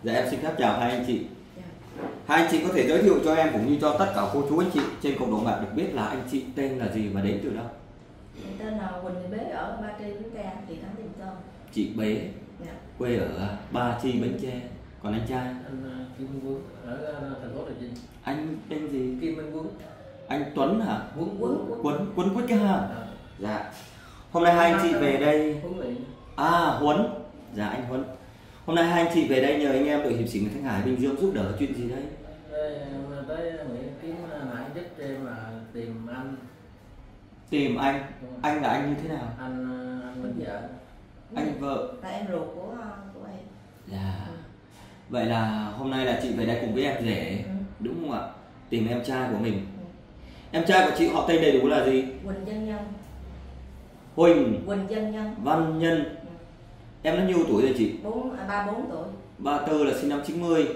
Dạ em xin phép chào hai anh chị. Hai anh chị có thể giới thiệu cho em cũng như cho tất cả cô chú anh chị trên cộng đồng mạng được biết là anh chị tên là gì và đến từ đâu? Tên là Quỳnh Thị Bế ở Ba Tri, Bến Tre, thị trấn Tiền Sơn. Chị Bế, quê ở Ba Tri, Bến Tre. Còn anh trai? Anh Kim Minh Quân ở thành phố Trà Vinh. Anh tên gì? Kim Minh Quân. Anh Tuấn hả? Quấn Quýt cái ha. Dạ. Hôm nay hai anh chị về đây. Huấn. Dạ anh Huấn. Hôm nay hai anh chị về đây nhờ anh em đội hiệp sĩ người Thanh Hải Bình Dương giúp đỡ chuyện gì đây? Tới Nguyễn kiếm nãy giúp cho em là tìm anh. Tìm anh? Anh là anh như thế nào? Anh Minh vợ. Anh vợ. Là em ruột của em. Dạ. Vậy là hôm nay là chị về đây cùng với em rể, đúng không ạ? Tìm em trai của mình. Em trai của chị họ tên đầy đủ là gì? Huỳnh Văn Nhân. Huỳnh Văn Nhân. Văn Nhân. Em nó nhiêu tuổi rồi chị? 34 tuổi. 34 là sinh năm 90.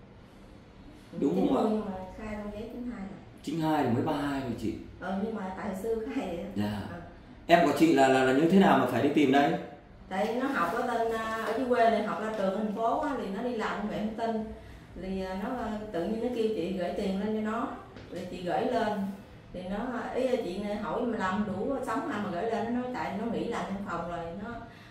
Đúng 90 không ạ? nhưng mà khai trong giấy 92 rồi. 92 là mới 32 rồi chị. Nhưng mà tại xưa khai vậy. Dạ. Em của chị là như thế nào mà phải đi tìm đây? Tại nó học ở ở dưới quê này, học ra trường thành phố á, thì nó đi làm công nghệ thông tin. Thì nó tự nhiên nó kêu chị gửi tiền lên cho nó. Rồi chị gửi lên. Thì nó ý chị hỏi mà làm đủ sống mà gửi lên, nó nói tại nó nghỉ làm trong phòng rồi nó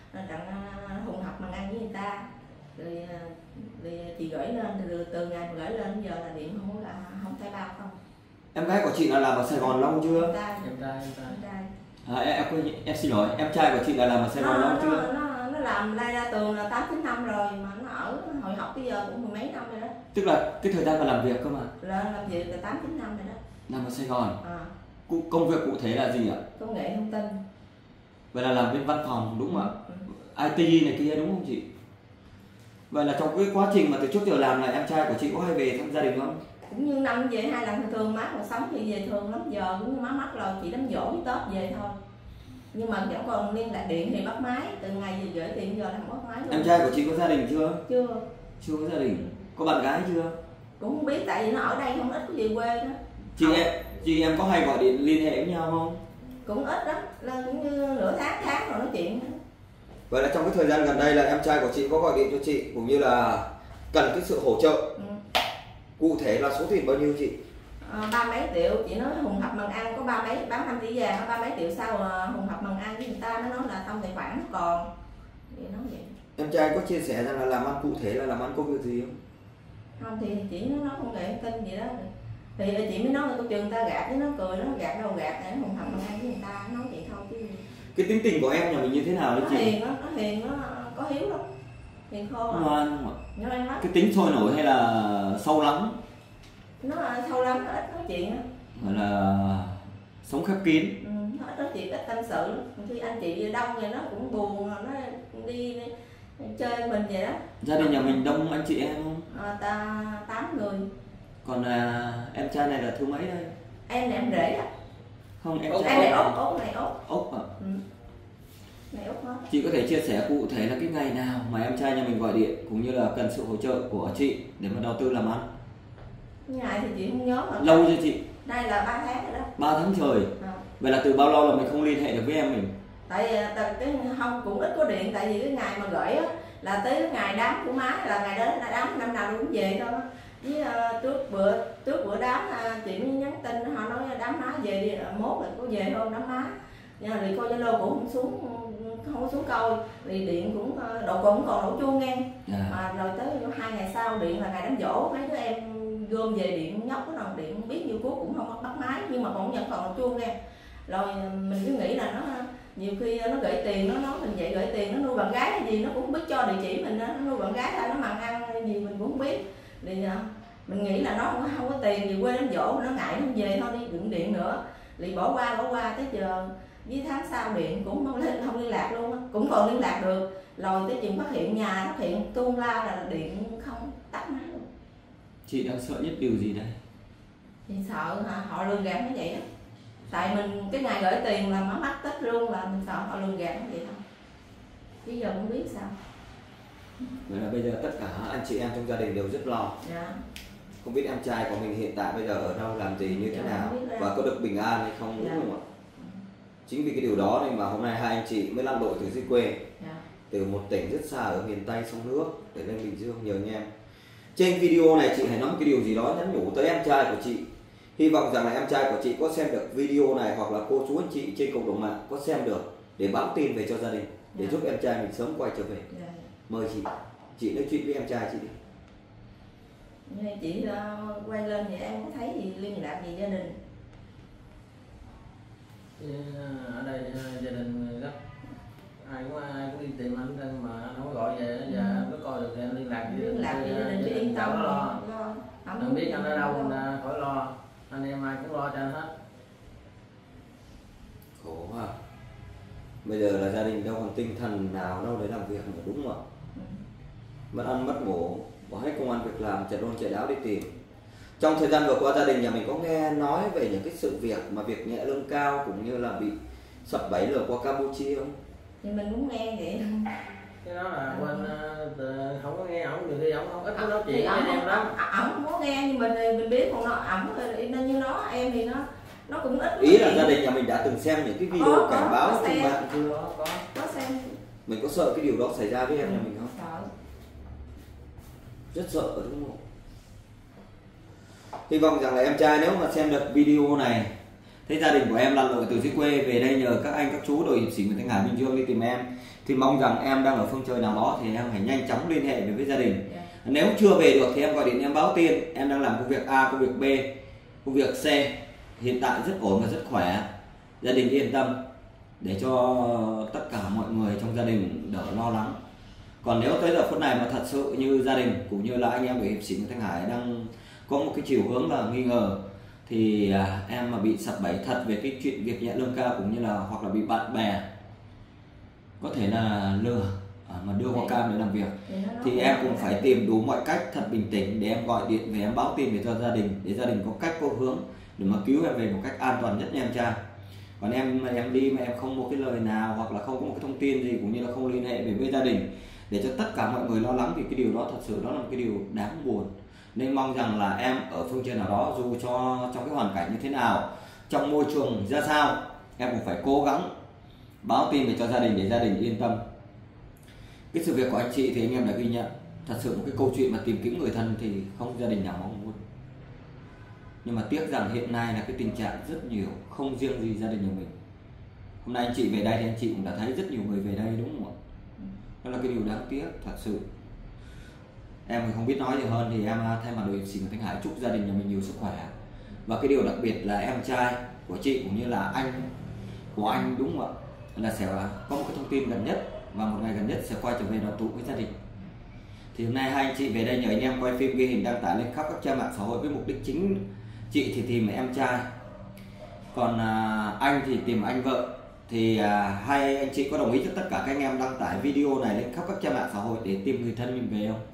hùng học mà ăn với người ta. Rồi chị gửi lên từ ngày mà gửi lên giờ là điện không thay bao không. Em gái của chị là làm ở Sài Gòn lâu chưa? Em trai. Em xin lỗi, em trai của chị là làm ở Sài Gòn lâu chưa? Nó làm lai ra tường là 8-9 năm rồi mà nó ở hồi học tới giờ cũng mười mấy năm rồi đó. Tức là cái thời gian mà làm việc cơ mà. Là làm việc là 8-9 năm rồi đó. Làm ở Sài Gòn. Công việc cụ thể là gì ạ? Công nghệ thông tin. Vậy là làm bên văn phòng đúng không ạ? IT này kia đúng không chị? Vậy là trong cái quá trình mà từ trước giờ làm là em trai của chị có hay về thăm gia đình không? Cũng như năm về 2 lần thường, má còn sống thì về thường lắm, giờ cũng như má mất rồi, chị đám giỗ với Tết về thôi. Nhưng mà vẫn còn liên lạc điện thì bắt máy, từ ngày về gửi tiền giờ là không bắt máy luôn. Em trai của chị có gia đình chưa? Chưa. Chưa có gia đình. Có bạn gái chưa? Cũng không biết, tại vì nó ở đây không ít có về quê đó. Chị em có hay gọi điện liên hệ với nhau không? Cũng ít lắm, là cũng như nửa tháng rồi nói chuyện. Vậy là trong cái thời gian gần đây là em trai của chị có gọi điện cho chị cũng như là cần cái sự hỗ trợ. Cụ thể là số tiền bao nhiêu chị? 30 mấy triệu, chị nói Hùng Hợp Mần Ăn có 30 mấy, bán 5 tỷ vàng có 30 mấy triệu sau Hùng Hợp Mần Ăn với người ta, nó nói là trong tài khoản nó còn. Thì nói vậy. Em trai có chia sẻ rằng là làm ăn cụ thể là làm ăn công việc gì không? Không thì chị nó nói không nghệ tin gì đó. Thì chị mới nói cô trường ta gạt, với nó cười, nó gạt đâu gạt, để Hùng Hợp Mần Ăn với người ta, nói vậy thôi chứ. Cái tính tình của em nhà mình như thế nào đấy chị? Nó hiền, nó có hiếu lắm. Hiền khô. Ngoan không ạ? Nó ăn lắm. Cái tính sôi nổi hay là sâu lắng? Nó sâu lắm, nó ít nói chuyện á. Gọi là sống khép kín. Nó ít nói chuyện, ít tâm sự. Khi anh chị đông rồi nó cũng buồn, nó đi chơi mình vậy đó. Gia đình nhà mình đông anh chị em không? 8 người. Còn em trai này là thứ mấy đây? Em này em rể á. Không, em trai này Út này Út. Út à? Này Út hết. Chị có thể chia sẻ cụ thể là cái ngày nào mà em trai nhà mình gọi điện cũng như là cần sự hỗ trợ của chị để mà đầu tư làm ăn? Ngày thì chị không nhớ mà. Lâu chưa chị? Đây là 3 tháng rồi đó. 3 tháng trời. Vậy là từ bao lâu là mình không liên hệ được với em mình? Tại cái không cũng ít có điện, tại vì cái ngày mà gửi á là tới cái ngày đám của má, là ngày đó là đám năm nào cũng về thôi. Với trước bữa đám chị mới nhắn tin, họ nói đám má về đi, mốt là có về thôi đám má. Rồi coi Zalo cũng không có xuống coi, vì điện cũng cũng còn đổ chuông nghe. Mà rồi tới 2 ngày sau điện là ngày đám giỗ, mấy đứa em gom về điện nhóc cái nào điện không biết nhiêu cuốc cũng không bắt máy, nhưng mà còn vẫn còn đổ chuông nghe. Rồi mình cứ nghĩ là nó nhiều khi nó gửi tiền, nó nói mình vậy gửi tiền, nó nuôi bạn gái hay gì nó cũng không biết cho địa chỉ mình, nó nuôi bạn gái hay nó mặn ăn hay gì mình cũng không biết. Thì mình nghĩ là nó không có tiền gì, quê đến dỗ nó ngại nó về thôi đi đừng điện nữa. Thì bỏ qua tới giờ với tháng sau điện cũng không liên lạc luôn á, cũng còn liên lạc được. Rồi tới chừng phát hiện nhà phát hiện tuôn la là điện không tắt máy luôn. Chị đang sợ nhất điều gì đây? Thì sợ họ lường gạt nó vậy á. Tại mình cái ngày gửi tiền là má mắc Tết luôn, là mình sợ họ lường gạt nó vậy thôi. Bây giờ không biết sao. Vậy là bây giờ tất cả anh chị em trong gia đình đều rất lo. Không biết em trai của mình hiện tại bây giờ ở đâu, làm gì, như thế nào và có được bình an hay không, đúng không ạ? Chính vì cái điều đó nên mà hôm nay hai anh chị mới lặn lội từ dưới quê, từ một tỉnh rất xa ở miền Tây sông nước để lên Bình Dương nhờ anh em. Trên video này chị hãy nói một cái điều gì đó nhắn nhủ tới em trai của chị. Hy vọng rằng là em trai của chị có xem được video này, hoặc là cô chú anh chị trên cộng đồng mạng có xem được để báo tin về cho gia đình, để giúp em trai mình sớm quay trở về. Mời chị nói chuyện với em trai chị đi. Chị quay lên thì em có thấy gì liên lạc gì gia đình? Ở đây gia đình rất ai cũng đi tìm anh, mà anh không gọi về, giờ anh có coi được thì anh liên lạc với gia đình chứ yên tâm lo. Anh biết anh ở đâu mình khỏi lo, anh em ai cũng lo cho anh hết. Khổ quá. Bây giờ là gia đình đâu còn tinh thần nào đâu để làm việc nữa, đúng không ạ? Mất ăn mất ngủ, bỏ hết công ăn việc làm, chạy đôn chạy đáo đi tìm. Trong thời gian vừa qua gia đình nhà mình có nghe nói về những cái sự việc mà việc nhẹ lương cao cũng như là bị sập bẫy lừa qua Campuchia không? Thì mình cũng nghe vậy. Cái đó là quên, không có nghe ổng, nhiều khi ổng không ít có nói chuyện với em lắm. Ổng không có nghe, nhưng mình biết còn nó ổng như nó em thì nó cũng ít. Ý là gia đình nhà mình đã từng xem những cái video cảnh báo trên mạng chưa? Có xem. Mình có sợ cái điều đó xảy ra với em nhà mình không? Sợ. Rất sợ đúng không? Hy vọng rằng là em trai nếu mà xem được video này, thấy gia đình của em lặn lội từ dưới quê về đây nhờ các anh các chú đội hiệp sĩ Nguyễn Thanh Hải Bình Dương đi tìm em, thì mong rằng em đang ở phương trời nào đó thì em phải nhanh chóng liên hệ với gia đình. Nếu chưa về được thì em gọi điện em báo tin em đang làm công việc A, công việc B, công việc C, hiện tại rất ổn và rất khỏe, gia đình yên tâm, để cho tất cả mọi người trong gia đình đỡ lo lắng. Còn nếu tới giờ phút này mà thật sự như gia đình cũng như là anh em đội hiệp sĩ Nguyễn Thanh Hải đang có một cái chiều hướng là nghi ngờ, thì em mà bị sập bẫy thật về cái chuyện việc nhẹ lương cao, cũng như là hoặc là bị bạn bè có thể là lừa mà đưa qua cam để làm việc, thì em cũng phải tìm đủ mọi cách thật bình tĩnh để em gọi điện về em báo tin về cho gia đình, để gia đình có cách có hướng để mà cứu em về một cách an toàn nhất nha em trai. Còn em đi mà em không một cái lời nào hoặc là không có một cái thông tin gì, cũng như là không liên hệ về với gia đình để cho tất cả mọi người lo lắng, thì cái điều đó thật sự đó là một cái điều đáng buồn. Nên mong rằng là em ở phương trời nào đó, dù cho trong cái hoàn cảnh như thế nào, trong môi trường ra sao, em cũng phải cố gắng báo tin về cho gia đình để gia đình yên tâm. Cái sự việc của anh chị thì anh em đã ghi nhận, thật sự một cái câu chuyện mà tìm kiếm người thân thì không gia đình nào mong muốn. Nhưng mà tiếc rằng hiện nay là cái tình trạng rất nhiều, không riêng gì gia đình nhà mình. Hôm nay anh chị về đây thì anh chị cũng đã thấy rất nhiều người về đây, đúng không ạ? Đó là cái điều đáng tiếc thật sự. Em không biết nói gì hơn thì em thay mặt đội hiệp sĩ Nguyễn Thanh Hải chúc gia đình nhà mình nhiều sức khỏe. Và cái điều đặc biệt là em trai của chị cũng như là anh của anh, đúng không ạ, là sẽ có một cái thông tin gần nhất và một ngày gần nhất sẽ quay trở về đoàn tụ với gia đình. Thì hôm nay hai anh chị về đây nhờ anh em quay phim ghi hình đăng tải lên khắp các trang mạng xã hội với mục đích chính. Chị thì tìm em trai, còn anh thì tìm anh vợ. Thì hai anh chị có đồng ý cho tất cả các anh em đăng tải video này lên khắp các trang mạng xã hội để tìm người thân mình về không?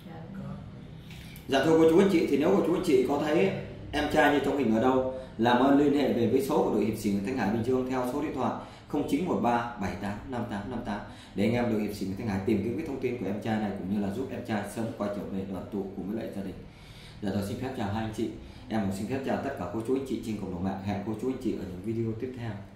Dạ thưa cô chú anh chị, thì nếu cô chú anh chị có thấy em trai như trong hình ở đâu, làm ơn liên hệ về với số của đội hiệp sĩ Nguyễn Thanh Hải Bình Dương theo số điện thoại 0913 78 5858 để anh em đội hiệp sĩ Nguyễn Thanh Hải tìm kiếm cái thông tin của em trai này, cũng như là giúp em trai sớm quay trở về đoàn tụ cùng với lại gia đình. Giờ tôi xin phép chào hai anh chị. Em cũng xin phép chào tất cả cô chú anh chị trên cộng đồng mạng. Hẹn cô chú anh chị ở những video tiếp theo.